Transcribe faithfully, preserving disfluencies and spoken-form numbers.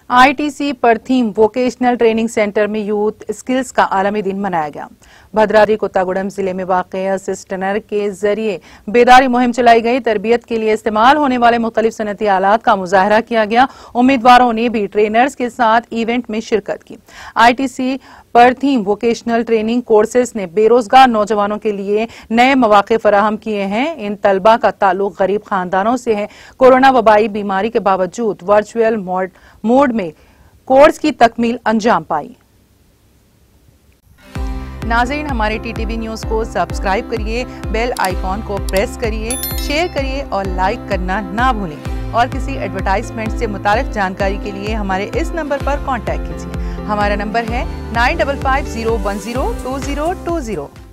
ITC परथीम vocational training center में youth skills का आलमी दिन मनाया गया। भद्राद्री कोत्तागुड़म जिले में वाक़ असिस्टनर के जरिए बेदारी मुहिम चलाई गई। तरबियत के लिए इस्तेमाल होने वाले मुख्तलिफ सनती आलात का मुजाहरा किया गया। उम्मीदवारों ने भी ट्रेनर्स के साथ इवेंट में शिरकत की। आईटीसी परथीम वोकेशनल ट्रेनिंग कोर्सेज ने बेरोजगार नौजवानों के लिए नए मौके फराहम किए हैं। इन तलबा का ताल्लुक गरीब खानदानों से है। कोरोना वबाई बीमारी के बावजूद वर्चुअल मोड मोड में कोर्स की तकमील अंजाम पाई। नाज़रीन, हमारे टीटीवी न्यूज को सब्सक्राइब करिए, बेल आइकॉन को प्रेस करिए, शेयर करिए और लाइक करना ना भूलें। और किसी एडवर्टाइजमेंट से मुताल्लिक जानकारी के लिए हमारे इस नंबर पर कांटेक्ट कीजिए। हमारा नंबर है nine five five zero one zero two zero two zero.